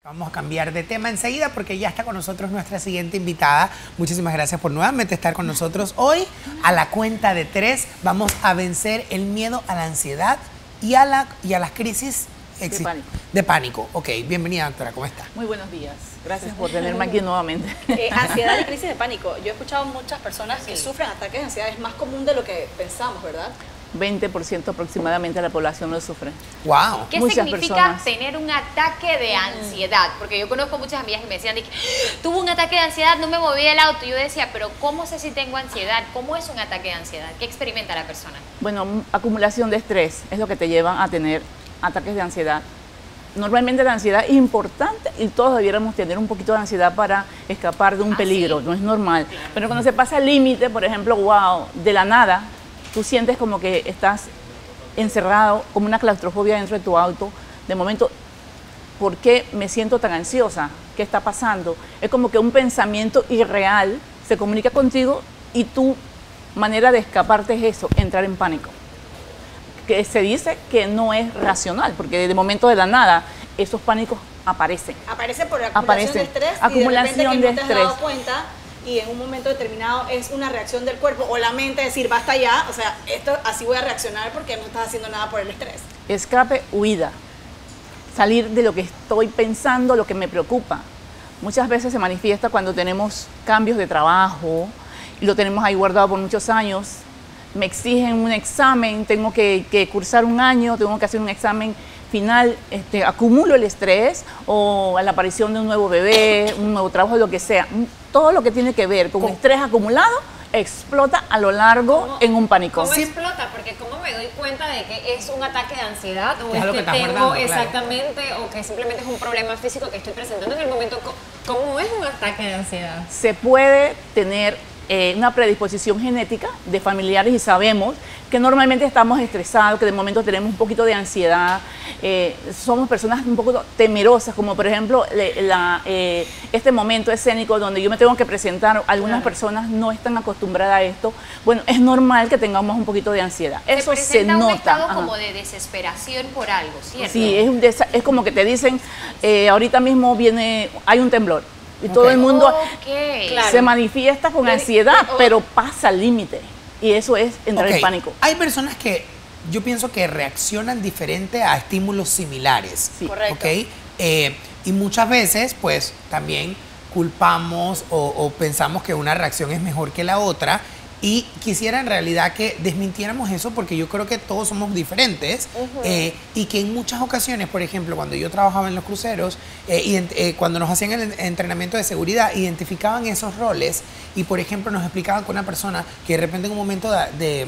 Vamos a cambiar de tema enseguida porque ya está con nosotros nuestra siguiente invitada. Muchísimas gracias por nuevamente estar con nosotros hoy. A la cuenta de 3 vamos a vencer el miedo a la ansiedad y a las crisis de pánico. Ok, bienvenida, doctora, ¿cómo está? Muy buenos días. Gracias por tenerme aquí nuevamente. Ansiedad y crisis de pánico. Yo he escuchado muchas personas que sufren ataques de ansiedad. Es más común de lo que pensamos, ¿verdad? 20% aproximadamente de la población lo sufre. Wow. ¿Qué significa tener un ataque de ansiedad? Porque yo conozco muchas amigas que me decían, tuve un ataque de ansiedad, no me moví del auto. Yo decía, pero ¿cómo sé si tengo ansiedad? ¿Cómo es un ataque de ansiedad? ¿Qué experimenta la persona? Bueno, acumulación de estrés es lo que te lleva a tener ataques de ansiedad. Normalmente la ansiedad es importante y todos debiéramos tener un poquito de ansiedad para escapar de un peligro, ¿sí? No es normal. Claro. Pero cuando se pasa el límite, por ejemplo, wow, de la nada, tú sientes como que estás encerrado, como una claustrofobia dentro de tu auto. De momento, ¿por qué me siento tan ansiosa? ¿Qué está pasando? Es como que un pensamiento irreal se comunica contigo y tu manera de escaparte es eso, entrar en pánico. Que se dice que no es racional, porque de momento de la nada esos pánicos aparecen. Aparece por acumulación de estrés acumulación y de repente que de no te has dado cuenta y en un momento determinado es una reacción del cuerpo o la mente decir basta ya, o sea, esto así voy a reaccionar porque no estás haciendo nada por el estrés. Escape, huida, salir de lo que estoy pensando, lo que me preocupa. Muchas veces se manifiesta cuando tenemos cambios de trabajo y lo tenemos ahí guardado por muchos años. Me exigen un examen, tengo que cursar un año, tengo que hacer un examen final, acumulo el estrés o a la aparición de un nuevo bebé, un nuevo trabajo, lo que sea. Todo lo que tiene que ver con estrés acumulado explota a lo largo en un pánico. ¿Cómo explota? Porque ¿cómo me doy cuenta de que es un ataque de ansiedad o es que tengo exactamente o que simplemente es un problema físico que estoy presentando en el momento? ¿Cómo es un ataque de ansiedad? Se puede tener una predisposición genética de familiares y sabemos que normalmente estamos estresados, que de momento tenemos un poquito de ansiedad, somos personas un poco temerosas, como por ejemplo este momento escénico donde yo me tengo que presentar, algunas personas no están acostumbradas a esto, bueno, es normal que tengamos un poquito de ansiedad, eso se nota. Un estado como de desesperación por algo, ¿cierto? Sí, es como que te dicen, ahorita mismo hay un temblor. Y todo el mundo se manifiesta con ansiedad, pero pasa al límite. Y eso es entrar en pánico. Hay personas que yo pienso que reaccionan diferente a estímulos similares. Sí. Correcto. ¿Okay? Y muchas veces, pues, también culpamos o pensamos que una reacción es mejor que la otra. Y quisiera en realidad que desmintiéramos eso porque yo creo que todos somos diferentes y que en muchas ocasiones, por ejemplo, cuando yo trabajaba en los cruceros, cuando nos hacían el entrenamiento de seguridad, identificaban esos roles y, por ejemplo, nos explicaban que una persona que de repente en un momento de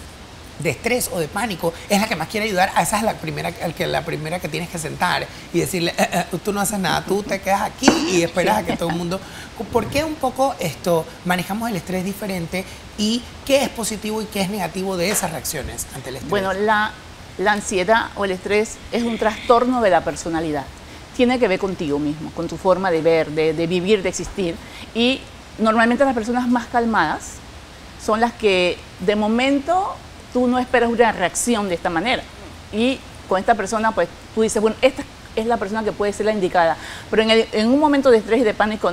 estrés o de pánico es la que más quiere ayudar, a esa es la primera que tienes que sentar y decirle, tú no haces nada, tú te quedas aquí y esperas a que todo el mundo... ¿Por qué un poco manejamos el estrés diferente y qué es positivo y qué es negativo de esas reacciones ante el estrés? Bueno, la ansiedad o el estrés es un trastorno de la personalidad. Tiene que ver contigo mismo, con tu forma de ver, de vivir, de existir. Y normalmente las personas más calmadas son las que de momento tú no esperas una reacción de esta manera. Y con esta persona, pues tú dices, bueno, esta es la persona que puede ser la indicada. Pero en un momento de estrés y de pánico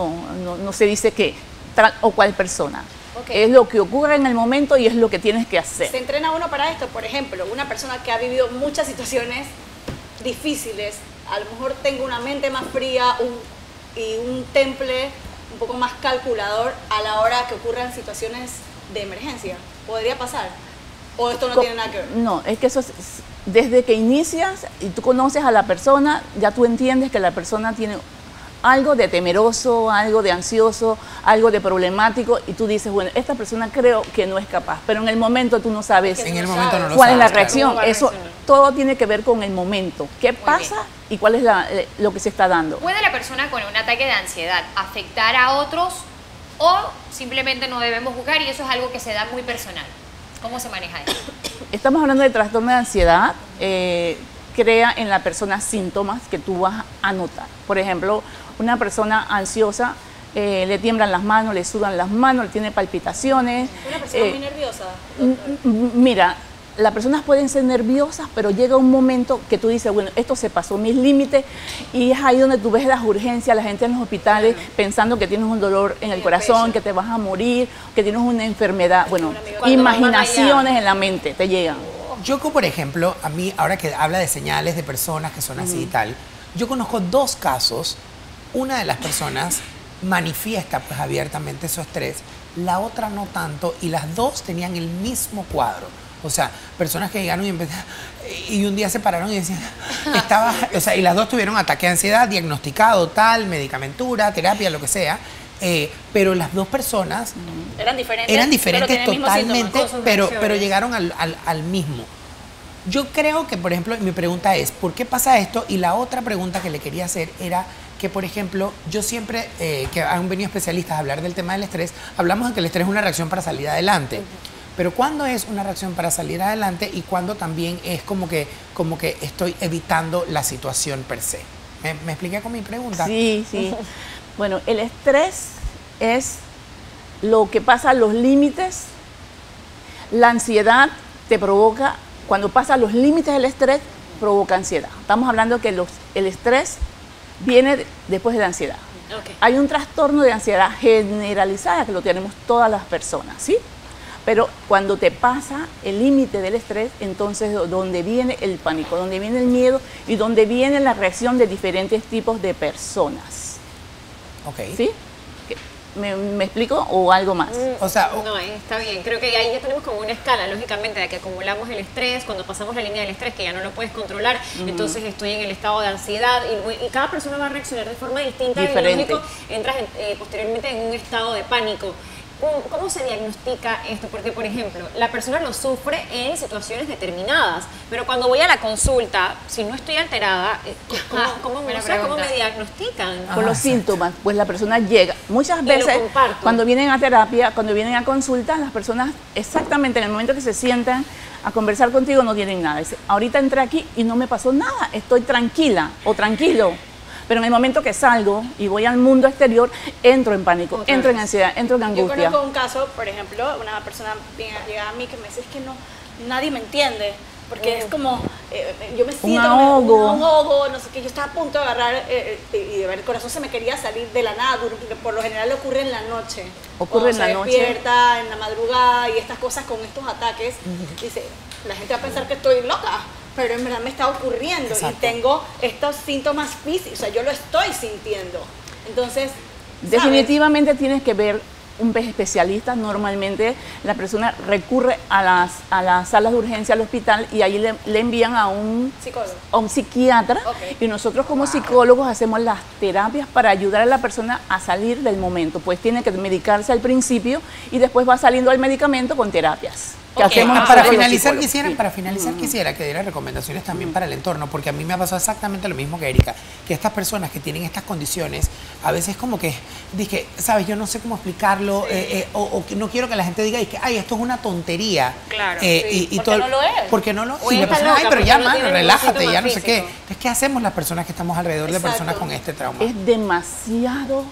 no se dice que tal o cual persona. Es lo que ocurre en el momento y es lo que tienes que hacer. Se entrena uno para esto, por ejemplo, una persona que ha vivido muchas situaciones difíciles, a lo mejor tengo una mente más fría y un temple un poco más calculador a la hora que ocurran situaciones de emergencia. ¿Podría pasar? ¿O esto no tiene nada que ver? No, es que eso es, desde que inicias y tú conoces a la persona, ya tú entiendes que la persona tiene algo de temeroso, algo de ansioso, algo de problemático y tú dices, bueno, esta persona creo que no es capaz, pero en el momento tú no sabes cuál es la reacción. Eso todo tiene que ver con el momento. ¿Qué pasa y cuál es lo que se está dando? ¿Puede la persona con un ataque de ansiedad afectar a otros o simplemente no debemos juzgar y eso es algo que se da muy personal? ¿Cómo se maneja eso? Estamos hablando de trastorno de ansiedad, crea en la persona síntomas que tú vas a notar. Por ejemplo, una persona ansiosa le tiemblan las manos, le sudan las manos, le tiene palpitaciones. ¿Una persona muy nerviosa? Mira, las personas pueden ser nerviosas, pero llega un momento que tú dices, bueno, esto se pasó mis límites, y es ahí donde tú ves las urgencias, la gente en los hospitales pensando que tienes un dolor en el corazón, que te vas a morir, que tienes una enfermedad. Bueno, imaginaciones en la mente te llegan. Yo, por ejemplo, a mí, ahora que habla de señales de personas que son así y tal, yo conozco 2 casos. Una de las personas manifiesta pues abiertamente su estrés, la otra no tanto, y las 2 tenían el mismo cuadro. O sea, personas que llegaron y un día se pararon y decían, o sea, y las 2 tuvieron ataque de ansiedad, diagnosticado, tal, medicamentura, terapia, lo que sea. Pero las 2 personas eran diferentes totalmente, pero llegaron al mismo. Yo creo que, por ejemplo, mi pregunta es, ¿por qué pasa esto? Y la otra pregunta que le quería hacer era que, por ejemplo, yo siempre, que han venido especialistas a hablar del tema del estrés, hablamos de que el estrés es una reacción para salir adelante. Pero ¿cuándo es una reacción para salir adelante y cuándo también es como que estoy evitando la situación per se? ¿Me expliqué con mi pregunta? Sí, sí. Bueno, el estrés es lo que pasa a los límites. La ansiedad te provoca, cuando pasa los límites del estrés, provoca ansiedad. Estamos hablando que el estrés viene después de la ansiedad. Okay. Hay un trastorno de ansiedad generalizada que lo tenemos todas las personas, ¿sí? Pero cuando te pasa el límite del estrés, entonces donde viene el pánico, donde viene el miedo y donde viene la reacción de diferentes tipos de personas. Ok. ¿Sí? ¿Me explico o algo más? O sea, no, está bien. Creo que ahí ya tenemos como una escala, lógicamente, de que acumulamos el estrés, cuando pasamos la línea del estrés, que ya no lo puedes controlar, entonces estoy en el estado de ansiedad y cada persona va a reaccionar de forma distinta. Diferente. Y lógico, entras posteriormente en un estado de pánico. ¿Cómo se diagnostica esto? Porque, por ejemplo, la persona lo sufre en situaciones determinadas, pero cuando voy a la consulta, si no estoy alterada, ¿cómo me diagnostican? Con los síntomas, pues la persona llega. Muchas veces, cuando vienen a terapia, cuando vienen a consulta, las personas exactamente en el momento que se sientan a conversar contigo no tienen nada. Dicen, ahorita entré aquí y no me pasó nada, estoy tranquila o tranquilo. Pero en el momento que salgo y voy al mundo exterior, entro en pánico, entro en ansiedad, entro en angustia. Yo conozco un caso, por ejemplo, una persona llega a mí que me dice, es que nadie me entiende, porque es como, yo me siento un ahogo, no sé qué, yo estaba a punto de agarrar y de ver el corazón se me quería salir de la nada, por lo general ocurre en la noche. Ocurre en la noche. Se despierta en la madrugada y estas cosas con estos ataques, dice, la gente va a pensar que estoy loca. Pero en verdad me está ocurriendo. Exacto. Y tengo estos síntomas físicos, o sea, yo lo estoy sintiendo. Entonces, definitivamente tienes que ver un especialista. Normalmente la persona recurre a las salas de urgencia al hospital y ahí le envían a un psiquiatra. Okay. Y nosotros como psicólogos hacemos las terapias para ayudar a la persona a salir del momento. Pues tiene que medicarse al principio y después va saliendo el medicamento con terapias. Para finalizar quisiera que diera recomendaciones también para el entorno, porque a mí me ha pasado exactamente lo mismo que Erika, que estas personas que tienen estas condiciones, a veces como que dije, sabes, yo no sé cómo explicarlo, o que no quiero que la gente diga, que ay, esto es una tontería. Claro. Porque no lo es. Porque no lo es. Y la persona, ay, pero ya, mano, relájate, ya no sé qué. Entonces, ¿qué hacemos las personas que estamos alrededor de personas con este trauma? Es demasiado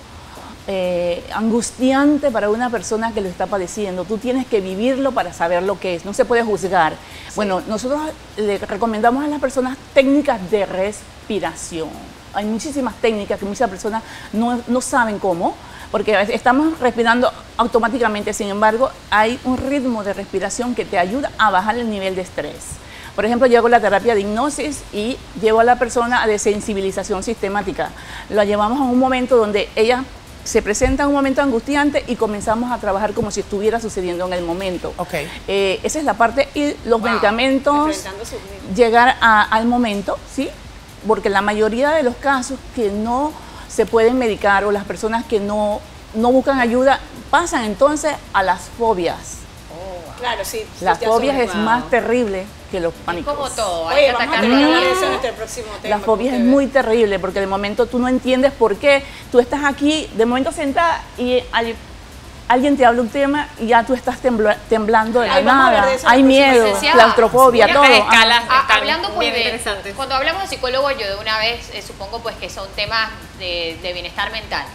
angustiante para una persona que lo está padeciendo. Tú tienes que vivirlo para saber lo que es, no se puede juzgar. Sí. Bueno, nosotros le recomendamos a las personas técnicas de respiración. Hay muchísimas técnicas que muchas personas no saben cómo, porque estamos respirando automáticamente, sin embargo, hay un ritmo de respiración que te ayuda a bajar el nivel de estrés. Por ejemplo, yo hago la terapia de hipnosis y llevo a la persona a desensibilización sistemática. La llevamos a un momento donde ella se presenta un momento angustiante y comenzamos a trabajar como si estuviera sucediendo en el momento. Okay. Esa es la parte. Y los medicamentos, llegar al momento, ¿sí? Porque la mayoría de los casos que no se pueden medicar o las personas que no buscan ayuda pasan entonces a las fobias. Claro, sí. Las fobias es más terrible que los pánicos. Como todo, hay que atacarlo. El próximo tema. La fobia es muy terrible porque de momento tú no entiendes por qué. Tú estás aquí, de momento sentada y alguien te habla un tema y ya tú estás temblando de la nada. Hay miedo, claustrofobia, todo. Hablando pues cuando hablamos de psicólogo, yo de una vez supongo pues que son temas de bienestar mental.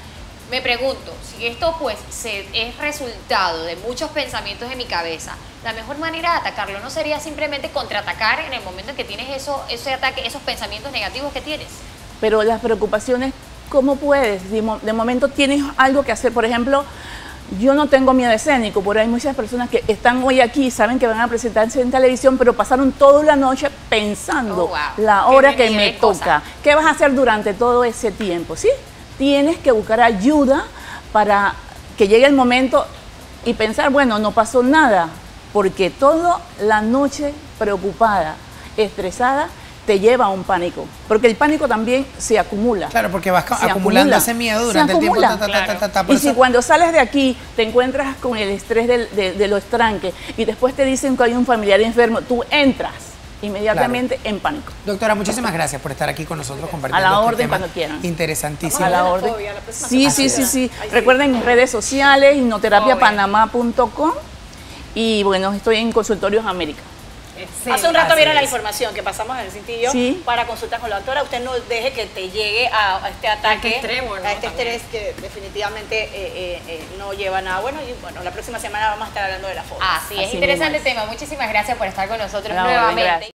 Me pregunto, si esto pues es resultado de muchos pensamientos en mi cabeza, la mejor manera de atacarlo no sería simplemente contraatacar en el momento en que tienes ese ataque, esos pensamientos negativos que tienes. Pero las preocupaciones, ¿cómo puedes? De momento tienes algo que hacer. Por ejemplo, yo no tengo miedo escénico, pero hay muchas personas que están hoy aquí, saben que van a presentarse en televisión, pero pasaron toda la noche pensando la hora que me toca. ¿Qué vas a hacer durante todo ese tiempo? ¿Sí? Tienes que buscar ayuda para que llegue el momento y pensar, bueno, no pasó nada, porque toda la noche preocupada, estresada, te lleva a un pánico, porque el pánico también se acumula. Claro, porque vas acumulando ese miedo durante el tiempo. Y si cuando sales de aquí te encuentras con el estrés de los tranques y después te dicen que hay un familiar enfermo, tú entras inmediatamente en pánico. Doctora, muchísimas gracias por estar aquí con nosotros compartiendo a la orden este tema cuando quieran. interesantísimo. A la orden. Sí. Recuerden mis redes sociales, hipnoterapiapanamá.com y bueno, estoy en Consultorios América. Hace un rato vieron la información que pasamos en el cintillo Sí. para consultas con la doctora. Usted no deje que te llegue a este ataque, extremo, ¿no? a este estrés que definitivamente no lleva a nada bueno. Y bueno, la próxima semana vamos a estar hablando de la foto. Así es, Así interesante mismo es. tema. Muchísimas gracias por estar con nosotros A la orden, nuevamente. gracias.